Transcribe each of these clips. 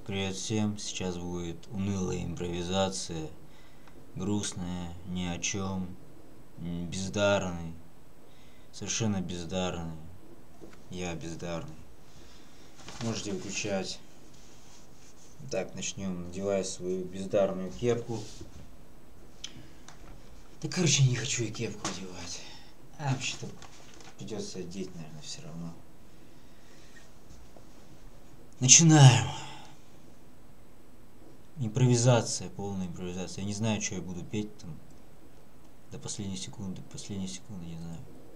Привет всем, сейчас будет унылая импровизация, грустная, ни о чем, бездарный, совершенно бездарный, я бездарный. Можете выключать. Так, начнем. Надеваю свою бездарную кепку. Да, короче, не хочу я кепку одевать. Вообще-то придется одеть, наверное, все равно. Начинаем. Импровизация, полная импровизация. Я не знаю, что я буду петь там до последней секунды, не знаю.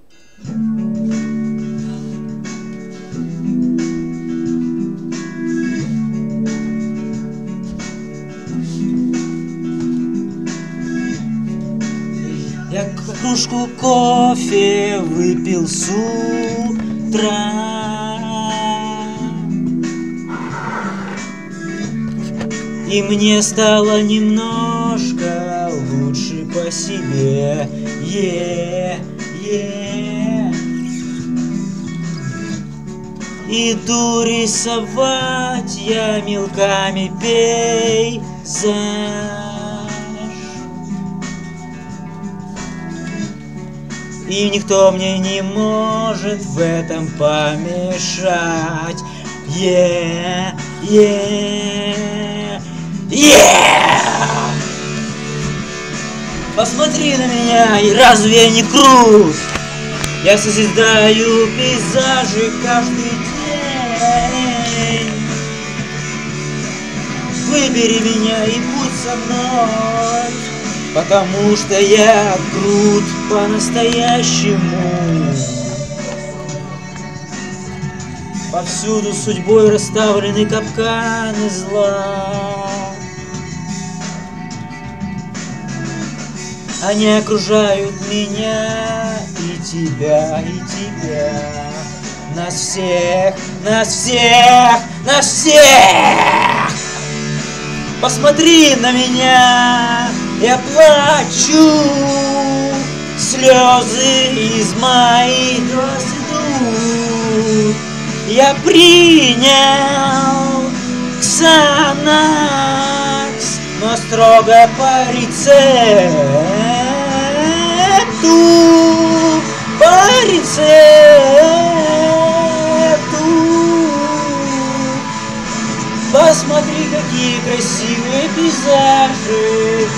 Я кружку кофе выпил с утра. И мне стало немножко лучше по себе. Иду рисовать я мелками пейзаж. И никто мне не может в этом помешать. Посмотри на меня, и разве я не крут? Я созидаю пейзажи каждый день. Выбери меня и будь со мной, потому что я крут по-настоящему. Повсюду судьбой расставлены капканы зла. Они окружают меня и тебя, и тебя. Нас всех, нас всех, нас всех! Посмотри на меня, я плачу. Слезы из моих глаз идут. Я принял Ксанакс, но строго по рецепту. По рецепту. Посмотри, какие красивые пейзажи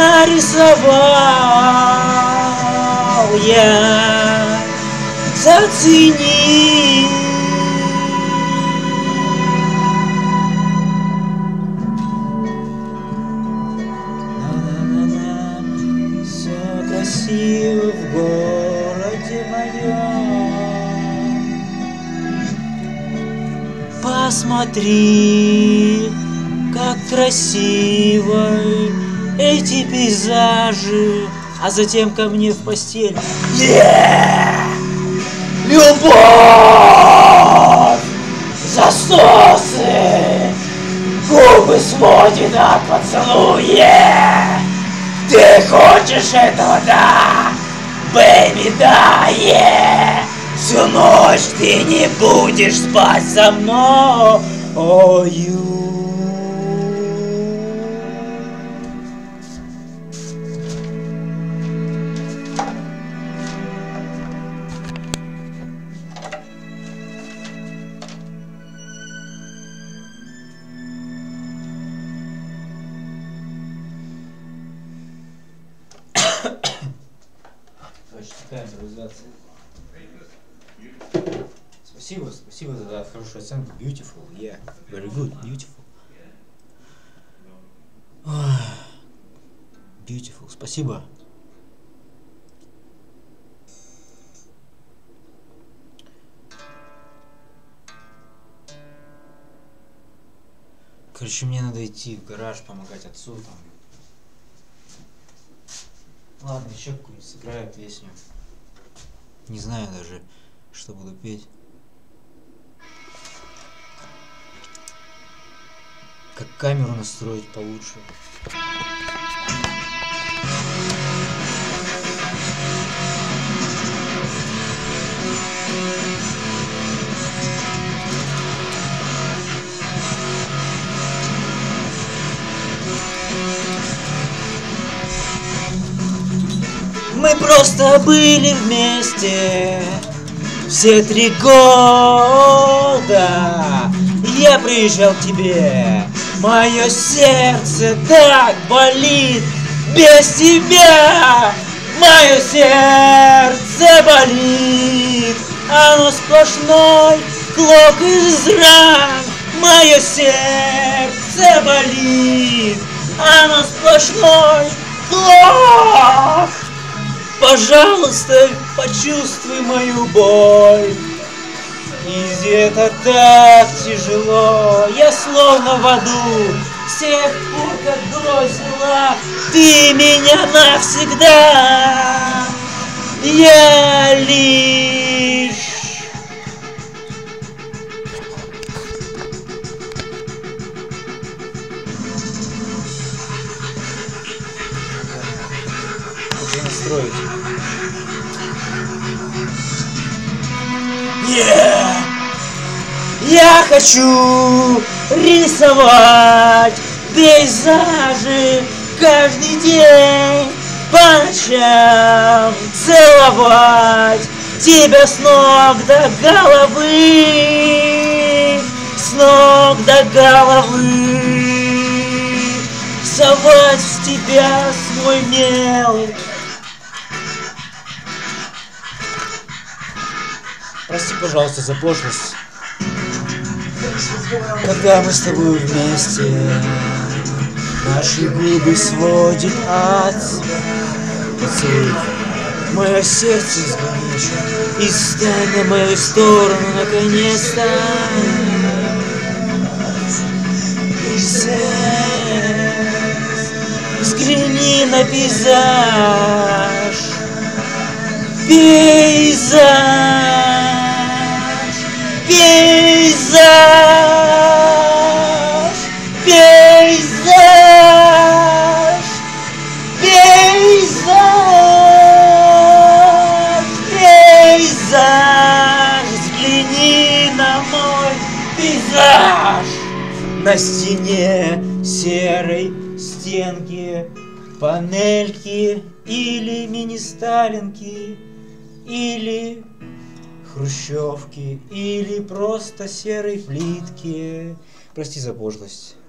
нарисовал я. Зацени. Красиво в городе моем. Посмотри, как красиво эти пейзажи. А затем ко мне в постель. Любовь! Засосы! Губы сводит от поцелуя! Ты хочешь этого, да? Бэйби, да, Всю ночь ты не будешь спать со мной. Такая импровизация. Спасибо за хорошую оценку. Beautiful, very good, beautiful. Beautiful, спасибо. Короче, мне надо идти в гараж помогать отцу там. Ладно, еще какую-нибудь сыграю песню. Не знаю даже, что буду петь. Как камеру настроить получше. Мы просто были вместе все 3 года. Я приезжал к тебе, мое сердце так болит без тебя. Мое сердце болит, оно сплошной клок из ран. Мое сердце болит, оно сплошной клок. Пожалуйста, почувствуй мою боль. И это так тяжело, я словно в аду. С тех пор, как бросила ты меня навсегда. Я лишь... Как настроить? Я хочу рисовать пейзажи каждый день, по ночам целовать тебя с ног до головы, с ног до головы, совать в тебя свой мел. Прости, пожалуйста, за пошлость. Когда мы с тобой вместе, наши губы сводит от поцелуй. Мое сердце сгонит и стань на мою сторону наконец-то. Взгляни на пейзаж, пейзаж, пейзаж, пейзаж, пейзаж, пейзаж. Взгляни на мой пейзаж. На стене серой стенки, панельки или мини-сталинки, или хрущевки, или просто серой плитки. Прости за пошлость.